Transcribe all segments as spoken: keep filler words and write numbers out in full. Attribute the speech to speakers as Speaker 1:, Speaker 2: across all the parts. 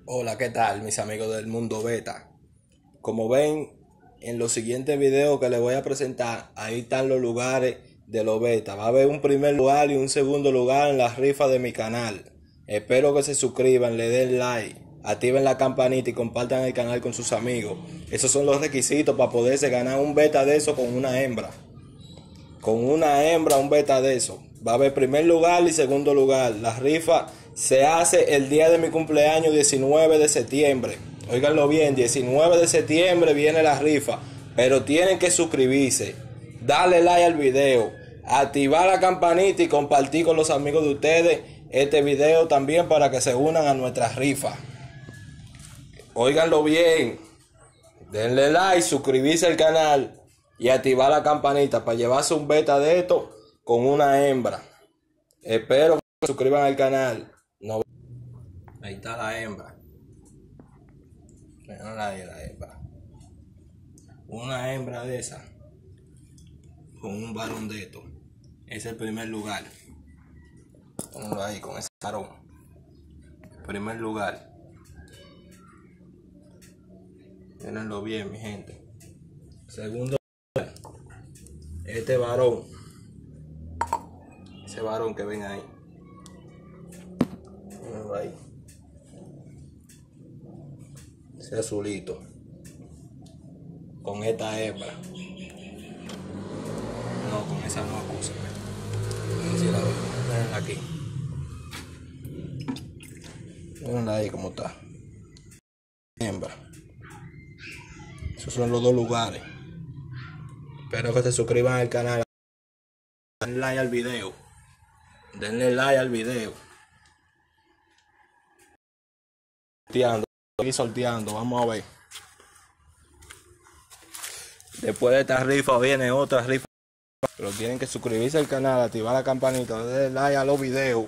Speaker 1: Hola, ¿qué tal mis amigos del mundo beta? Como ven en los siguientes videos que les voy a presentar, ahí están los lugares de los beta. Va a haber un primer lugar y un segundo lugar en las rifas de mi canal. Espero que se suscriban, le den like, activen la campanita y compartan el canal con sus amigos. Esos son los requisitos para poderse ganar un beta de eso con una hembra. Con una hembra, un beta de eso. Va a haber primer lugar y segundo lugar. La rifa se hace el día de mi cumpleaños, diecinueve de septiembre. Óiganlo bien, diecinueve de septiembre viene la rifa. Pero tienen que suscribirse, darle like al video, activar la campanita y compartir con los amigos de ustedes este video también para que se unan a nuestra rifa. Óiganlo bien, denle like, suscribirse al canal y activar la campanita para llevarse un beta de esto con una hembra. Espero que se suscriban al canal. No... Ahí está la hembra. Vean ahí la hembra. Una hembra de esa con un varón de esto. Es el primer lugar. Pónganlo ahí con ese varón. Primer lugar. Mírenlo bien, mi gente. Segundo lugar. Este varón. Ese varón que ven ahí. Mírenlo ahí. Ese azulito. Con esta hembra. No, con esa no, acúsame. Si la ven. Mírenla aquí. Mírenla ahí como está. Hembra. Esos son los dos lugares. Espero que se suscriban al canal. Denle like al video. Denle like al video. Sorteando, estoy sorteando, vamos a ver. Después de esta rifa viene otra rifa. Pero tienen que suscribirse al canal, activar la campanita, darle like a los videos.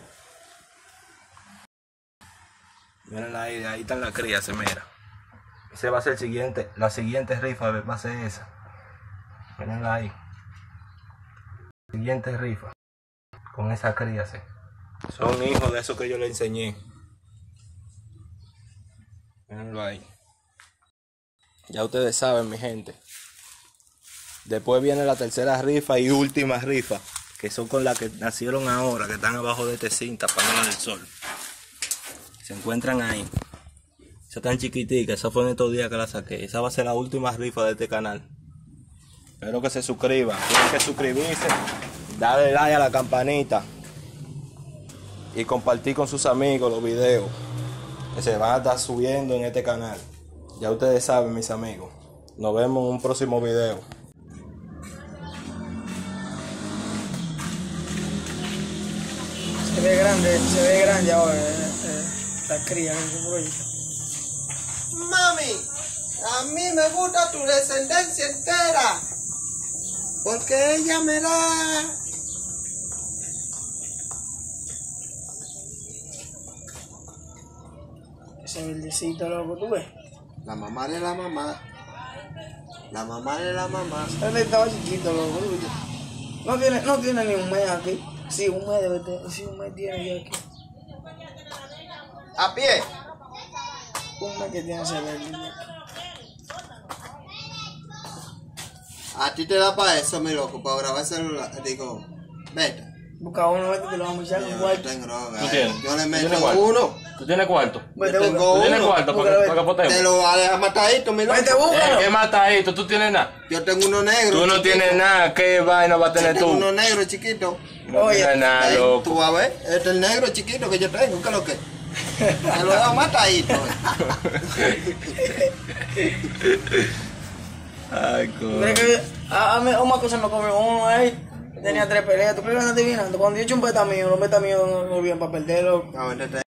Speaker 1: Miren ahí, ahí están las crías, se mira. Ese va a ser el siguiente, la siguiente rifa va a ser esa. Mirenla ahí. Siguiente rifa. Con esa cría, sí. Son hijos de eso que yo le enseñé. Mírenlo ahí. Ya ustedes saben, mi gente. Después viene la tercera rifa y última rifa, que son con las que nacieron ahora, que están abajo de esta cinta, paneles del sol. Se encuentran ahí. Esa tan chiquitica, esa fue en estos días que la saqué. Esa va a ser la última rifa de este canal. Espero que se suscriban. Tienen que suscribirse, darle like a la campanita y compartir con sus amigos los videos que se van a estar subiendo en este canal. Ya ustedes saben, mis amigos. Nos vemos en un próximo video.
Speaker 2: Se ve grande, se ve grande ahora eh, eh, la cría.
Speaker 3: Mami, a mí me gusta tu descendencia entera, porque ella me da.
Speaker 2: Ese verdecito loco, ¿tú ves?
Speaker 3: La mamá de la mamá, la mamá de la mamá.
Speaker 2: Él estaba chiquito, loco. ¿Tú ves? No tiene, no tiene ni un mes aquí. Sí, un mes debe tener, sí, un mes tiene ya aquí.
Speaker 3: A pie.
Speaker 2: Un mes que tiene ese verde.
Speaker 3: A ti te da para eso, mi loco, para grabar celular. Digo, vete.
Speaker 2: Busca uno, vete, te lo vamos a echar con
Speaker 3: Yo
Speaker 2: cuarto.
Speaker 3: tengo droga,
Speaker 4: ¿Tú
Speaker 3: eh.
Speaker 4: tienes?
Speaker 3: Yo le
Speaker 4: ¿Tú
Speaker 3: meto
Speaker 4: tienes cuarto?
Speaker 3: uno.
Speaker 4: ¿Tú tienes cuarto?
Speaker 2: Vete,
Speaker 3: Yo tengo
Speaker 2: busca.
Speaker 4: ¿Tú tienes
Speaker 3: uno.
Speaker 4: cuarto para
Speaker 2: Búscalo,
Speaker 4: que, para que potemos?
Speaker 3: Te lo voy a dejar matadito, mi loco.
Speaker 2: Vete, búscalo.
Speaker 4: Eh, ¿Qué matadito? ¿Tú tienes nada?
Speaker 3: Yo tengo uno negro.
Speaker 4: Tú no
Speaker 3: chiquito.
Speaker 4: tienes nada. ¿Qué vaina vas a tener
Speaker 3: Yo tengo
Speaker 4: tú?
Speaker 3: uno negro chiquito.
Speaker 4: No
Speaker 2: Oye,
Speaker 4: tienes nada,
Speaker 3: Ey,
Speaker 4: loco.
Speaker 3: tú vas a ver, este es el negro chiquito que yo tengo, ¿qué es lo que? Te lo dejo matadito.
Speaker 4: Ay,
Speaker 2: ¿Crees que a, a mí una cosa me comió uno ahí? Tenía tres peleas. ¿Tú crees que no adivinando? Cuando yo he hecho un beta mío, los beta míos no, no vienen para perderlo.
Speaker 3: A ver, te